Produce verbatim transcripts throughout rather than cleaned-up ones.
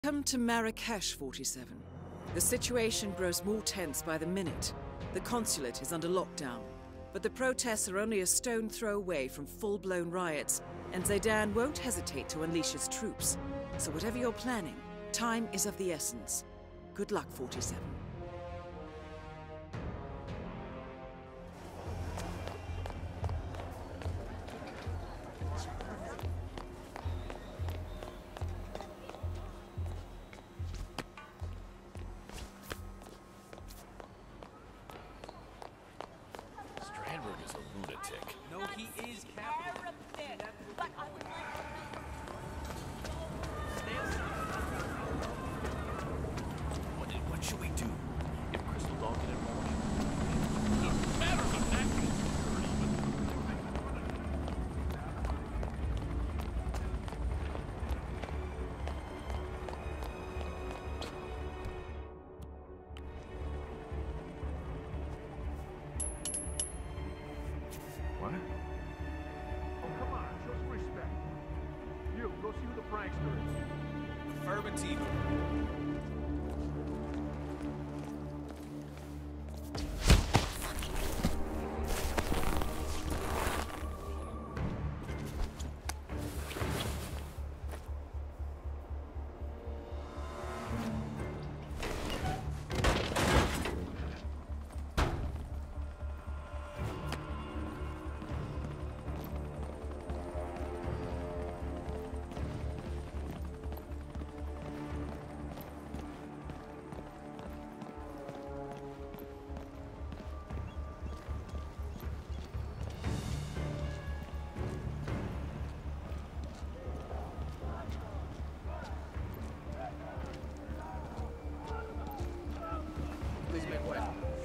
Welcome to Marrakesh, forty-seven. The situation grows more tense by the minute. The consulate is under lockdown, but the protests are only a stone throw away from full-blown riots, and Zaydan won't hesitate to unleash his troops. So whatever you're planning, time is of the essence. Good luck, forty-seven. Strandberg is a lunatic. No, he is capital. What, what should we do? If Crystal Dog get involved? The matter of that What? Oh, come on, show some respect. You, go see who the prankster is. Affirmative. Please make way.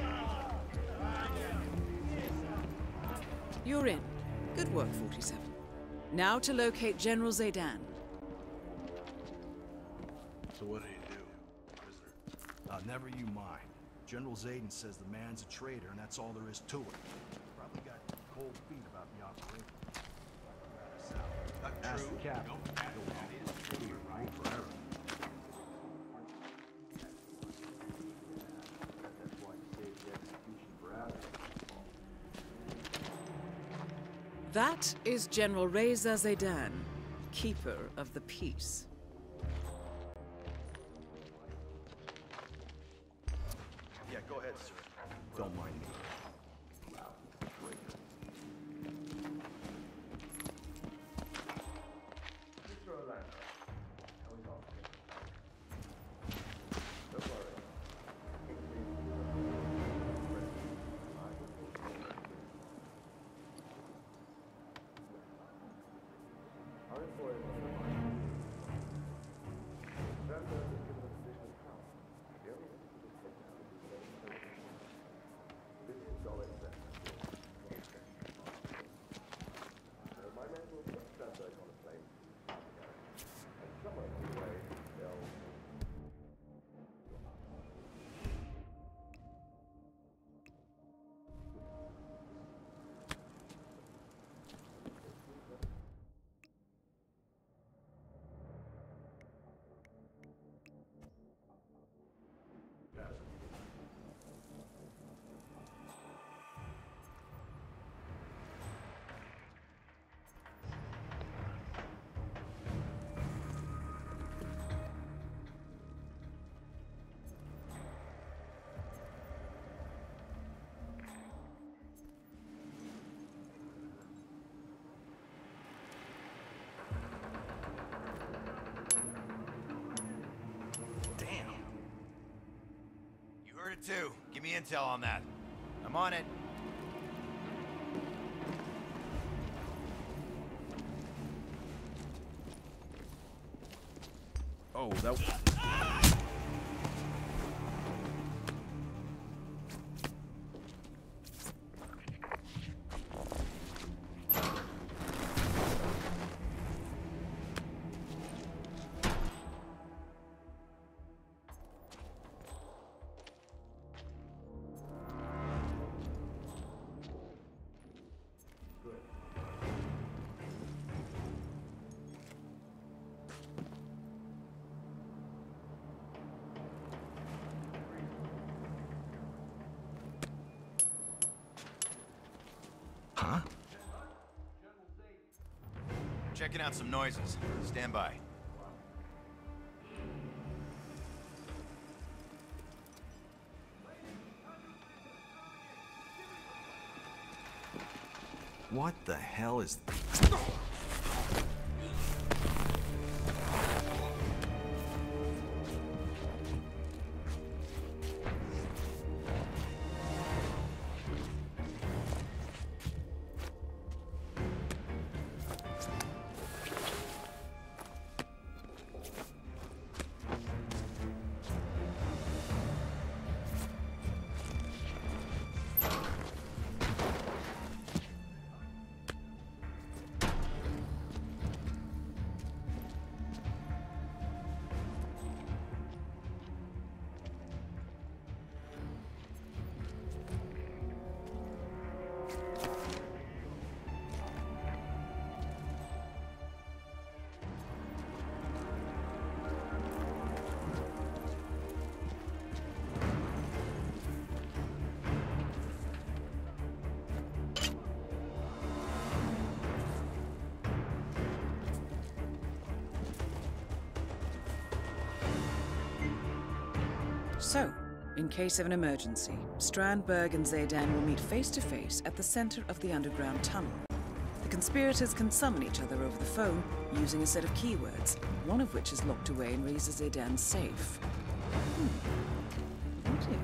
You're in. Good work, forty-seven. Now to locate General Zaydan. So what did he do, prisoner? Uh, never you mind. General Zaydan says the man's a traitor, and that's all there is to it. Probably got cold feet about the operation. Ask the captain. Forever. That is General Reza Zaydan, Keeper of the Peace. Yeah, go ahead, sir. Don't mind me. Heard it too. Give me intel on that. I'm on it. Oh, that... Huh? Checking out some noises. Stand by. What the hell is... So, in case of an emergency, Strandberg and Zaydan will meet face-to-face at the center of the underground tunnel. The conspirators can summon each other over the phone using a set of keywords, one of which is locked away in Reza Zaydan's safe. Hmm. Oh dear.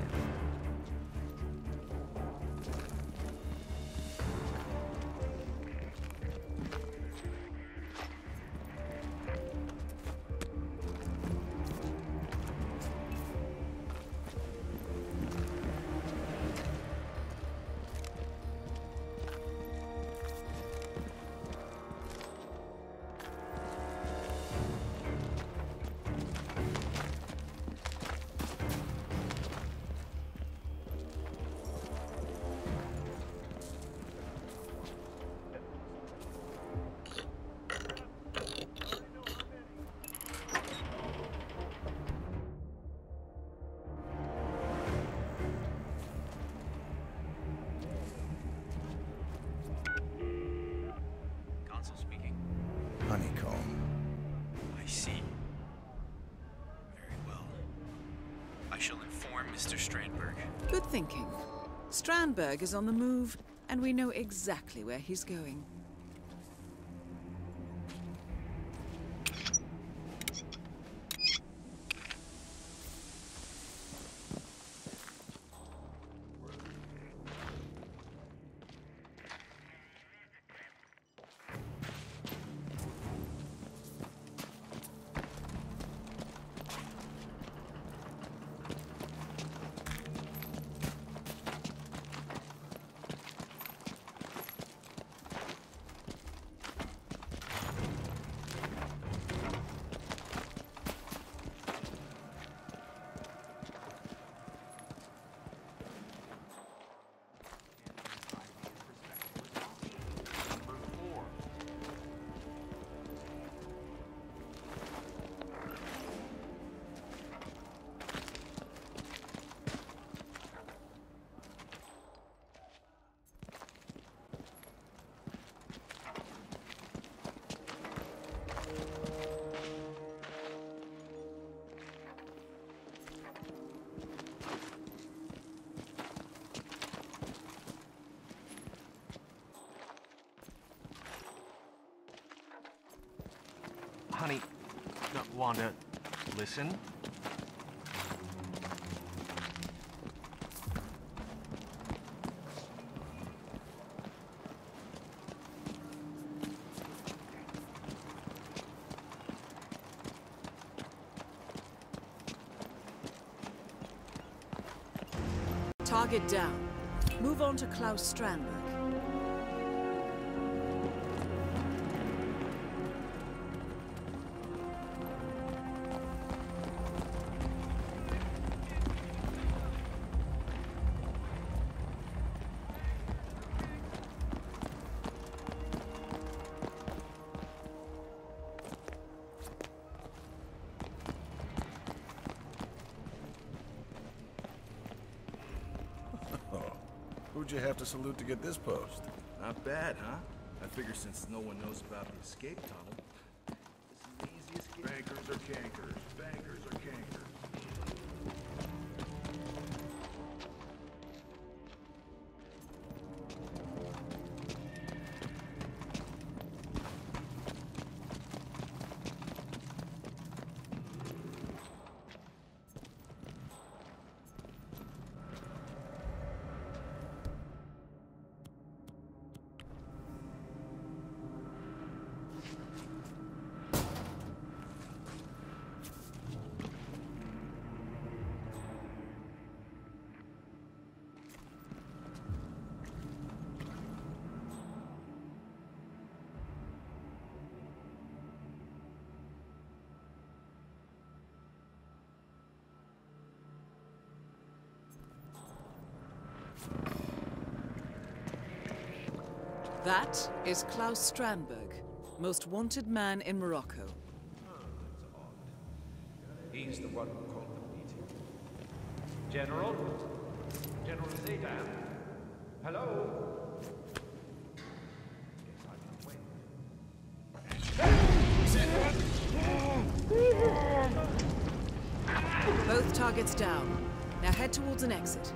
Honeycomb. I see. Very well. I shall inform Mister Strandberg. Good thinking. Strandberg is on the move, and we know exactly where he's going. Honey, no, Wanda, listen. Target down. Move on to Claus Strandberg. Who'd you have to salute to get this post? Not bad, huh? I figure since no one knows about the escape tunnel, this is the easiest game. Bankers are cankers. Bankers are cankers. That is Claus Strandberg, most wanted man in Morocco. He's the one who called the meeting. General? General Zaydan? Hello? Yes, I can wait. Both targets down. Now head towards an exit.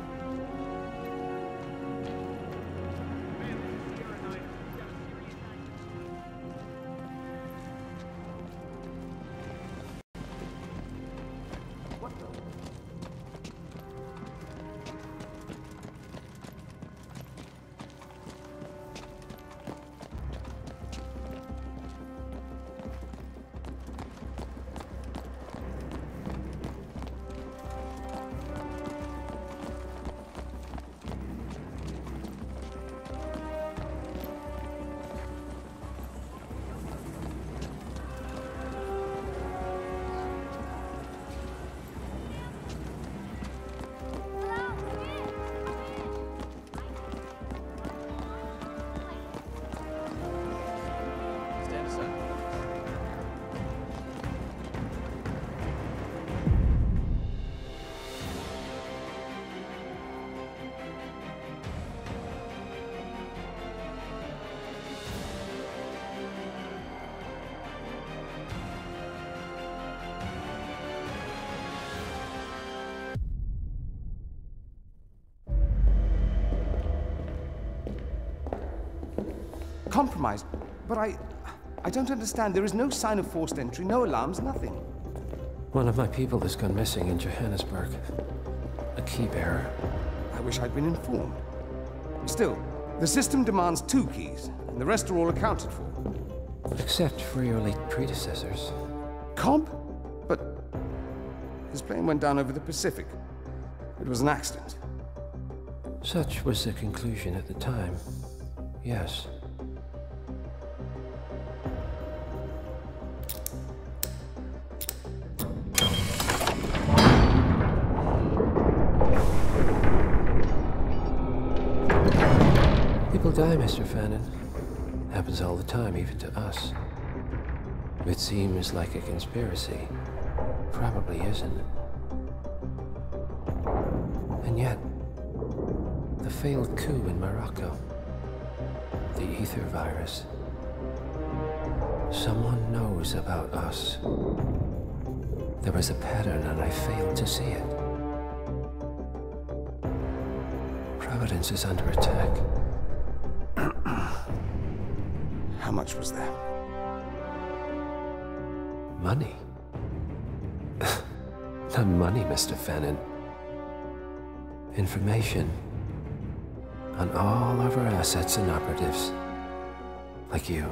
Compromised, but I... I don't understand. There is no sign of forced entry, no alarms, nothing. One of my people has gone missing in Johannesburg. A key bearer. I wish I'd been informed. Still, the system demands two keys, and the rest are all accounted for. Except for your late predecessors. Cobb? But... his plane went down over the Pacific. It was an accident. Such was the conclusion at the time. Yes. People die, Mister Fannin. Happens all the time, even to us. It seems like a conspiracy. Probably isn't. And yet, the failed coup in Morocco, the ether virus. Someone knows about us. There was a pattern and I failed to see it. Providence is under attack. How much was there? Money? Not money, Mister Fannin. Information on all of our assets and operatives. Like you.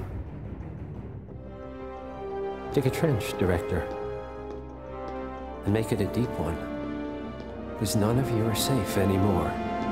Dig a trench, Director. And make it a deep one. Because none of you are safe anymore.